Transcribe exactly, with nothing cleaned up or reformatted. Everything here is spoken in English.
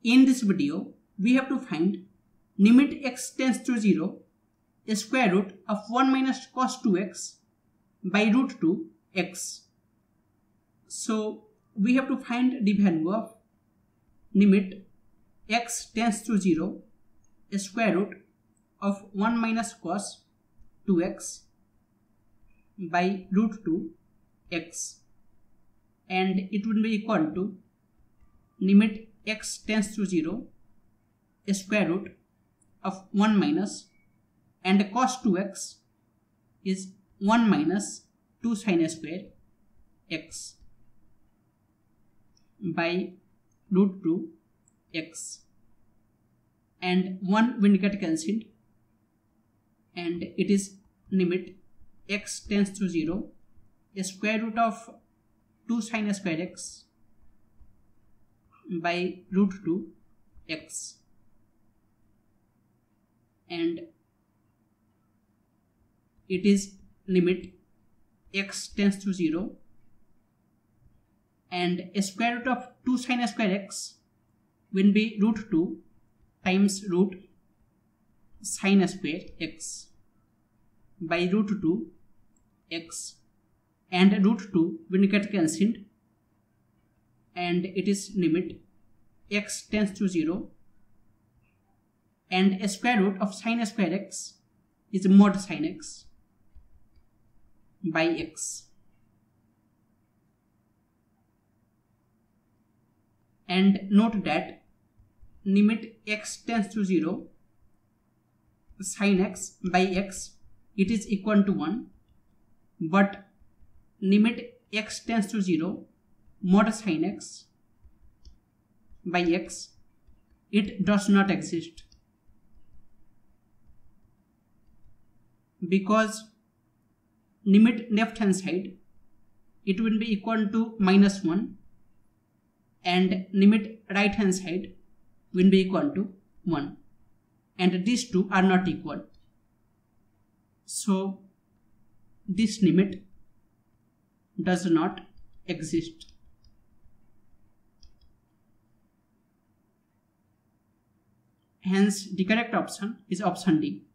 In this video, we have to find limit x tends to zero, a square root of one minus cos two x by root two x. So we have to find the value of limit x tends to zero, a square root of one minus cos two x by root two x, and it would be equal to limit x tends to zero, a square root of one minus, and cos two x is one minus two sine square x by root two x, and one will get cancelled, and it is limit x tends to zero, a square root of two sine square x by root two x, and it is limit x tends to zero, and a square root of two sine square x will be root two times root sine square x by root two x, and root two will get cancelled, and it is limit x tends to zero, and a square root of sine square x is mod sine x by x. And note that limit x tends to zero, sine x by x, it is equal to one, but limit x tends to zero, mod sine x by x, it does not exist, because limit left hand side, it will be equal to minus one, and limit right hand side will be equal to one, and these two are not equal. So this limit does not exist. Hence the correct option is option D.